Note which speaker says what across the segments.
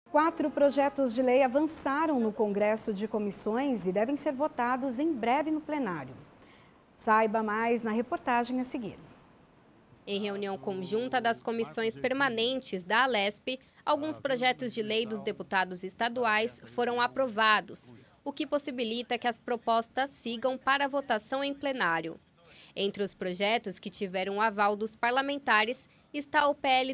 Speaker 1: 4 projetos de lei avançaram no Congresso de Comissões e devem ser votados em breve no plenário. Saiba mais na reportagem a seguir.
Speaker 2: Em reunião conjunta das comissões permanentes da Alesp, alguns projetos de lei dos deputados estaduais foram aprovados, o que possibilita que as propostas sigam para votação em plenário. Entre os projetos que tiveram o aval dos parlamentares está o PL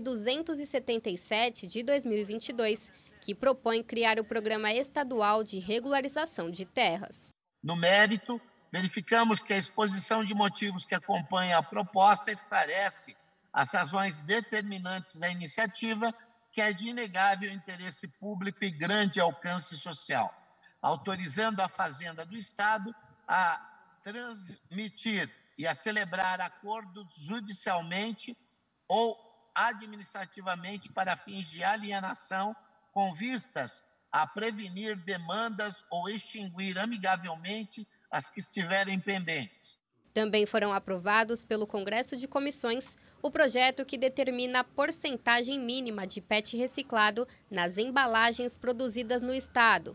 Speaker 2: 277 de 2022, que propõe criar o Programa Estadual de Regularização de Terras.
Speaker 3: No mérito, verificamos que a exposição de motivos que acompanha a proposta esclarece as razões determinantes da iniciativa, que é de inegável interesse público e grande alcance social, autorizando a Fazenda do Estado a transmitir e a celebrar acordos judicialmente ou administrativamente para fins de alienação, com vistas a prevenir demandas ou extinguir amigavelmente as que estiverem pendentes.
Speaker 2: Também foram aprovados pelo Congresso de Comissões o projeto que determina a porcentagem mínima de PET reciclado nas embalagens produzidas no Estado,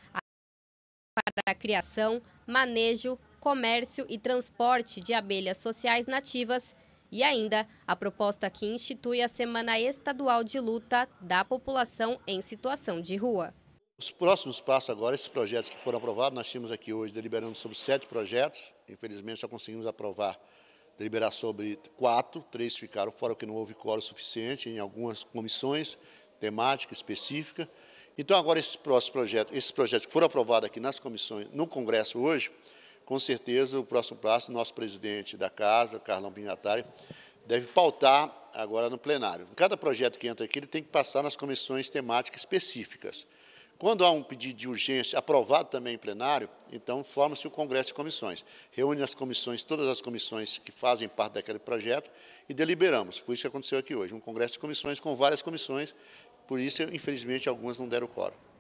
Speaker 2: para a criação, manejo, comércio e transporte de abelhas sociais nativas, e ainda a proposta que institui a Semana Estadual de Luta da População em Situação de Rua.
Speaker 4: Os próximos passos agora, esses projetos que foram aprovados, nós tínhamos aqui hoje deliberando sobre 7 projetos, infelizmente só conseguimos deliberar sobre 4, 3 ficaram fora, porque não houve quórum suficiente em algumas comissões temáticas específicas. Então agora esses projetos que foram aprovados aqui nas comissões, no Congresso hoje, com certeza o próximo passo, o nosso presidente da Casa, Carlão Pinhatari, deve pautar agora no plenário. Cada projeto que entra aqui, ele tem que passar nas comissões temáticas específicas. Quando há um pedido de urgência aprovado também em plenário, então forma-se o Congresso de Comissões. Reúne as comissões, todas as comissões que fazem parte daquele projeto e deliberamos. Foi isso que aconteceu aqui hoje, um Congresso de Comissões com várias comissões, por isso, infelizmente, algumas não deram quórum.